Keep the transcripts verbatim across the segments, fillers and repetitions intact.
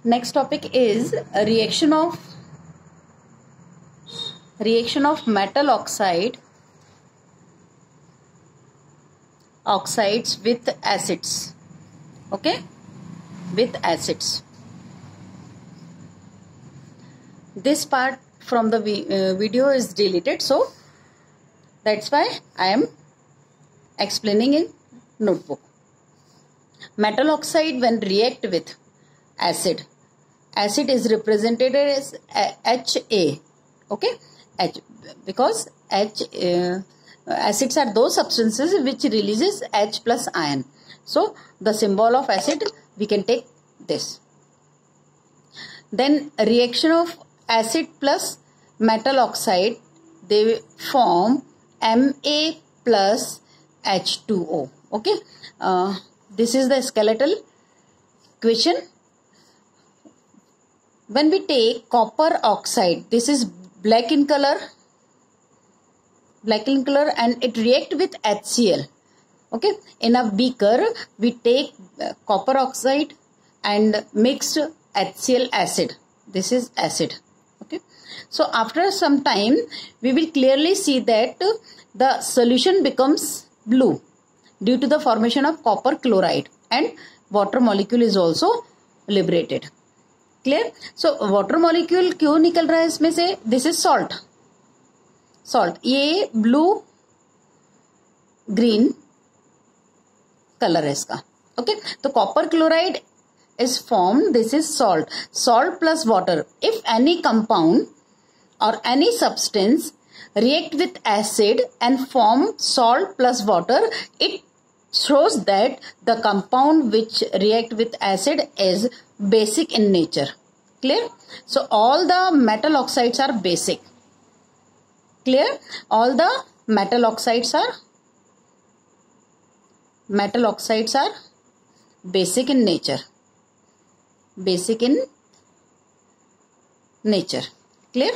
Next topic is a reaction of reaction of metal oxide oxides with acids. Okay, with acids. This part from the uh, video is deleted, so that's why I am explaining in notebook. Metal oxide when react with acid, acid is represented as H A. Okay, H, because H uh, acids are those substances which releases H plus ion. So the symbol of acid we can take this. Then reaction of acid plus metal oxide, they form M A plus H two O. Okay, uh, this is the skeletal equation. When we take copper oxide, this is black in color, black in color, and it react with H C l. Okay, in a beaker we take uh, copper oxide and mixed H C l acid. This is acid. Okay, so after some time we will clearly see that the solution becomes blue due to the formation of copper chloride, and water molecule is also liberated. Clear? So water molecule क्यों निकल रहा है इसमें से? This is salt. Salt. ये blue green color है इसका. Okay. तो copper chloride is formed. This is salt. Salt plus water. If any compound or any substance react with acid and form salt plus water, it shows that the compound which react with acid is basic in nature. Clear? So all the metal oxides are basic. Clear? All the metal oxides are metal oxides are basic in nature. Basic in nature. Clear?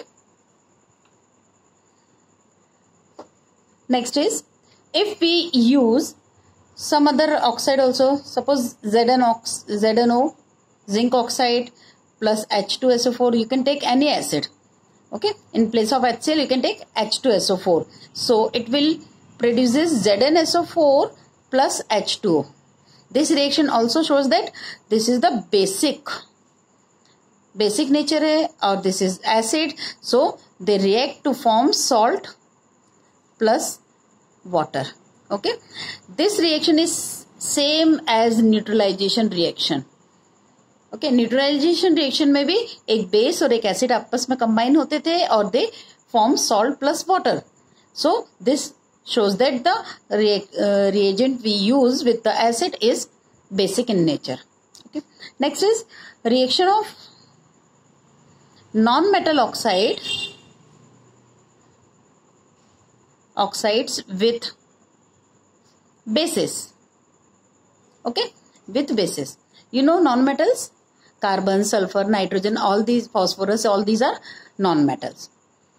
Next is, if we use some other oxide also, suppose Zn ox, ZnO, zinc oxide plus H two S O four, you can take any acid. Okay, in place of H C l you can take H two S O four. So it will produces Zn S O four plus H two O. This reaction also shows that this is the basic basic nature hai, or this is acid. So they react to form salt plus water. Okay, this reaction is same as neutralization reaction. Okay, neutralization reaction में भी एक base और एक acid आपस में combine होते थे और they form salt plus water. So this shows that the uh, reagent we use with the acid is basic in nature. Okay, next is reaction of non-metal oxide oxides with bases. Okay, with bases. You know non-metals, carbon, sulfur, nitrogen, all these, phosphorus, all these are non-metals.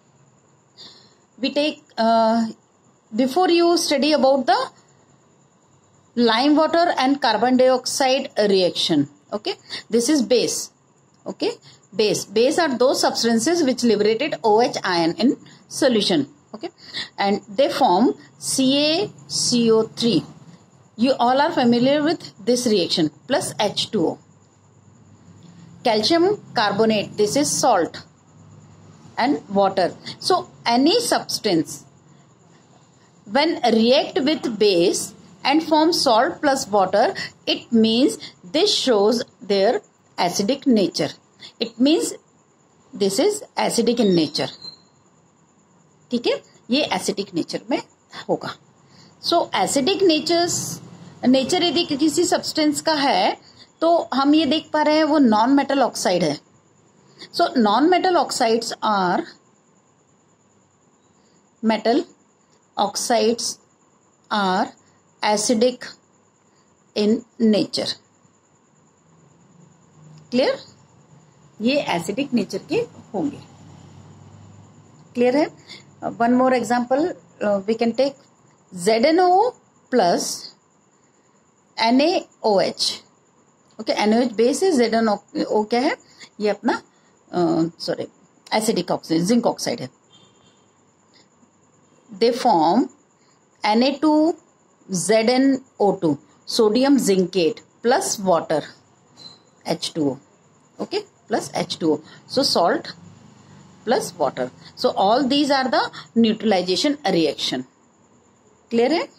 We take uh, before you study about the lime water and carbon dioxide reaction. Okay, this is base. Okay, base base are those substances which liberated OH ion in solution. Okay, and they form C a C O three. You all are familiar with this reaction, plus H two O. Calcium carbonate, this is salt and water. So any substance when react with base and form salt plus water, it means this shows their acidic nature. It means this is acidic in nature. ठीक है, ये acidic nature में होगा. So acidic natures nature यदि किसी substance का है तो हम ये देख पा रहे हैं वो नॉन मेटल ऑक्साइड है. So non metal oxides are metal oxides are acidic in nature. Clear? ये एसिडिक नेचर के होंगे. क्लियर है? One more example we can take ZnO प्लस NaOH. ओके, एनओएच बेस है, जेड एन ओ क्या है, ये अपना sorry acidic oxide, zinc oxide है. They form N A two Z N O two, sodium zincate plus water H two O. okay, plus H two O. So salt plus water. So all these are the neutralization reaction. Clear है?